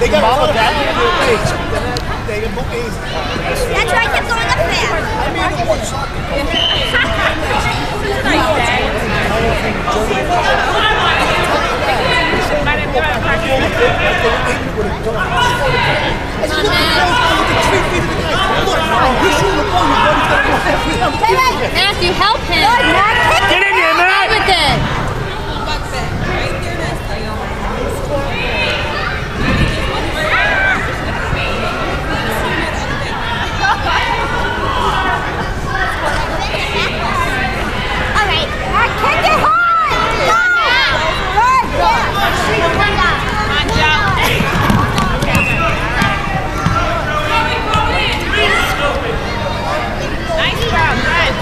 They got all of that. They can book easy. That's why I kept going up there. I made it one shot. Matthew, help him. Get in there, Matt. With it. All right, kick it hard. Good. Come on, Joe. Nice job, good.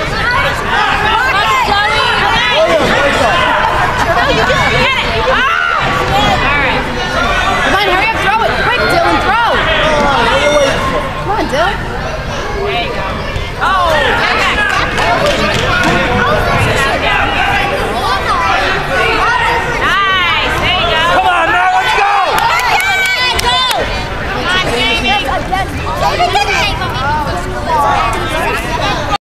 No, you just get it. Alright. Come on, hurry up, throw it. Quick, Dylan, throw. Come on, Dylan. There you go. Oh, okay. Nice, there you go. Come on, Matt, let's go! Come on, Jamie. Jamie did it.